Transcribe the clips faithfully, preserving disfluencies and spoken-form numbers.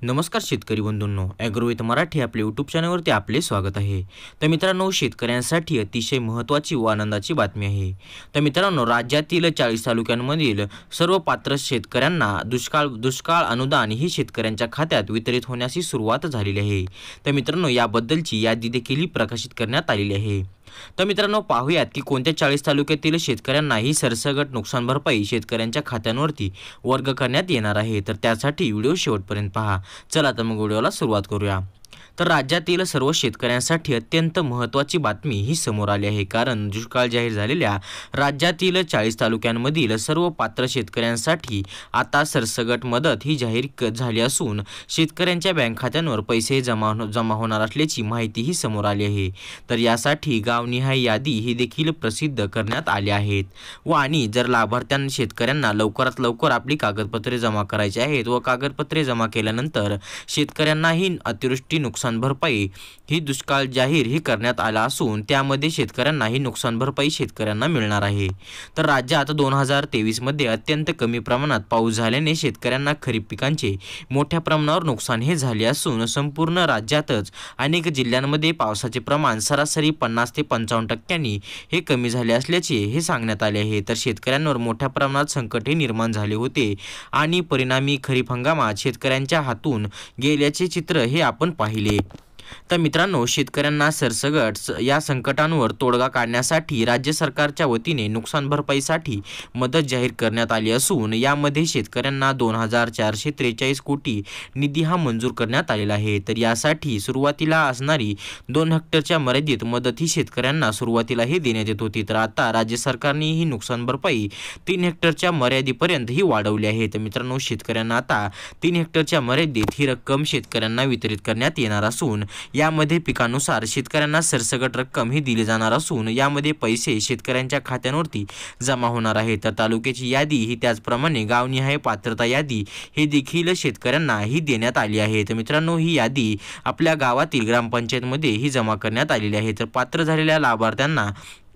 नमस्कार शेतकरी बंधूंनो, ॲग्रोविथ मराठी आपल्या यूट्यूब चॅनलवरती आपले स्वागत आहे। तर मित्रांनो, शेतकऱ्यांसाठी अतिशय महत्त्वाची व आनंदाची बातमी आहे। तर मित्रांनो, राज्यातील चाळीस तालुक्यांमधील सर्व पात्र शेतकऱ्यांना दुष्काळ दुष्काळ अनुदान ही शेतकऱ्यांच्या खात्यात वितरित होण्याची सुरुवात झालेली आहे। तर मित्रांनो, याबद्दलची यादी देखील प्रकाशित करण्यात आलेली आहे। तर मित्रांनो, पाहूयात की कोणत्या चाळीस तालुक्यातील शेतकऱ्यांना ही सरसकट नुकसान भरपाई शेतकऱ्यांच्या खात्यांवरती वर्ग करण्यात येणार आहे। तर त्यासाठी व्हिडिओ शेवटपर्यंत पहा। चला तर मग व्हिडिओला सुरुवात करूया। तर राज्यातील सर्व शेतकऱ्यांसाठी अत्यंत महत्त्वाची बातमी ही समोर आली आहे, कारण दुष्काळ जाहीर झालेल्या राज्यातील चाळीस तालुक्यांमधील सर्व पात्र शेतकऱ्यांसाठी आता सरसकट मदत ही जाहीर झाली असून शेतकऱ्यांच्या बँक खात्यांवर पैसे जमा जमा होणार असल्याची माहिती ही समोर आली आहे। तर यासाठी गावनिहाय यादी ही देखील प्रसिद्ध करण्यात आली आहेत व आणि जर लाभार्थ्यांना शेतकऱ्यांना लवकरात लवकर आपली कागदपत्रे जमा करायची आहेत व कागदपत्रे जमा केल्यानंतर शेतकऱ्यांनाही अतिवृष्टी नुकसान भरपाई ही दुष्काळ जाहीर ही करण्यात आला असून त्यामध्ये शेतकऱ्यांना ही नुकसान भरपाई शेतकऱ्यांना मिळणार आहे। तर राज्यात दोन हजार तेवीस मध्ये अत्यंत कमी प्रमाणात पाऊस झाल्याने शेतकऱ्यांना खरीप पिकांचे मोठ्या प्रमाणावर नुकसान हे झाले असून संपूर्ण राज्यातच अनेक जिल्ह्यांमध्ये पावसाचे प्रमाण सरासरी पन्नास ते पंचावन्न टक्क्यांनी हे कमी झाले असल्याचे हे सांगण्यात आले आहे। तर शेतकऱ्यांवर मोठ्या प्रमाणात संकट हे निर्माण झाले होते आणि परिणामी खरीप हंगामात शेतकऱ्यांच्या हातून गेल्याचे चित्र हे आपण पाहिले। तर मित्रांनो, शेतकऱ्यांना सरसगट या संकटांवर तोडगा काढण्यासाठी राज्य सरकारच्या वतीने नुकसान भरपाईसाठी मदत जाहीर करण्यात आली असून यामध्ये शेतकऱ्यांना दोन हजार चारशे त्रेचाळीस कोटी निधी हा मंजूर करण्यात आलेला आहे। तर यासाठी सुरुवातीला असणारी दोन हेक्टरच्या मर्यादित मदत ही शेतकऱ्यांना सुरुवातीला ही देण्यात येत होती, तर आता राज्य सरकारने ही नुकसान भरपाई तीन हेक्टरच्या मर्यादेपर्यंत ही वाढवली आहे। तर मित्रांनो, शेतकऱ्यांना आता तीन हेक्टरच्या मर्यादेत ही रक्कम शेतकऱ्यांना वितरित करण्यात येणार असून यामध्ये पिकानुसार शेतकऱ्यांना सरसकट रक्कम ही दिली जाणार असून यामध्ये पैसे शेतकऱ्यांच्या खात्यांवरती जमा होणार आहे। तर तालुक्याची यादी ही त्याचप्रमाणे गावनिहाय पात्रता यादी हे देखील शेतकऱ्यांना ही देण्यात आली आहे। तर मित्रांनो, ही यादी आपल्या गावातील ग्रामपंचायतमध्ये ही जमा करण्यात आलेली आहे। तर पात्र झालेल्या लाभार्थ्यांना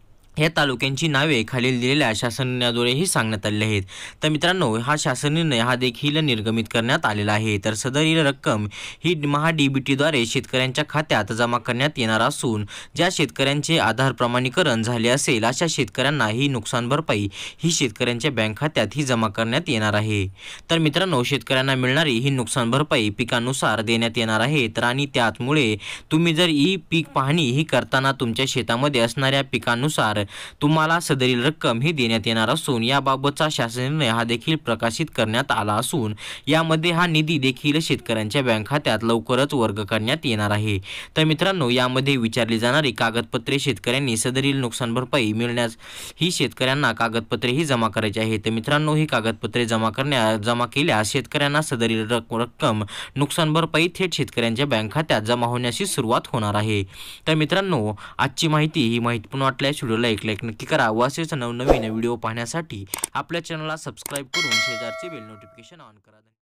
या तालुक्यांची नावे खालील दिलेल्या शासन निर्णयाद्वारे सांगण्यात आलेली आहेत। तर मित्रांनो, हा शासन निर्णय हा देखील निर्गमित करण्यात आलेला आहे। तर सदरील रक्कम ही महा डी बी टीद्वारे शेतकऱ्यांच्या खात्यात जमा करण्यात येणार असून ज्या शेतकऱ्यांचे आधार प्रमाणीकरण झाले असेल अशा शेतकऱ्यांना ही नुकसान भरपाई ही शेतकऱ्यांच्या बँक खात्यात ही जमा करण्यात येणार आहे। तर मित्रांनो, शेतकऱ्यांना मिळणारी ही नुकसान भरपाई पिकानुसार देण्यात येणार आहे। तर आणि त्यामुळे तुम्ही जर ही पीक पाहणी ही करताना तुमच्या शेतामध्ये असणाऱ्या पिकांनुसार तुम्हाला सदरील रक्कम ही देण्यात येणार असून याबाबतचा शासन निर्णय हा देखील प्रकाशित करण्यात आला असून यामध्ये हा निधी देखील शेतकऱ्यांच्या बँक खात्यात लवकरच वर्ग करण्यात येणार आहे। तर मित्रांनो, यामध्ये विचारली जाणारी कागदपत्रे शेतकऱ्यांनी सदरील नुकसान भरपाई मिळण्यास ही शेतकऱ्यांना कागदपत्रे ही जमा करायची आहे। तर मित्रांनो, ही कागदपत्रे जमा करण्या जमा केल्यास शेतकऱ्यांना सदरील रक्कम नुकसान भरपाई थेट शेतकऱ्यांच्या बँक खात्यात जमा होण्याची सुरुवात होणार आहे। तर मित्रांनो, आजची माहिती ही माहितीपूर्ण वाटल्यास व्हिडिओला एक लाईक नक्की करा व असेच नवनवीन व्हिडिओ पाहण्यासाठी आपल्या चॅनलला सबस्क्राईब करून शेजारचे बेल नोटिफिकेशन ऑन करा।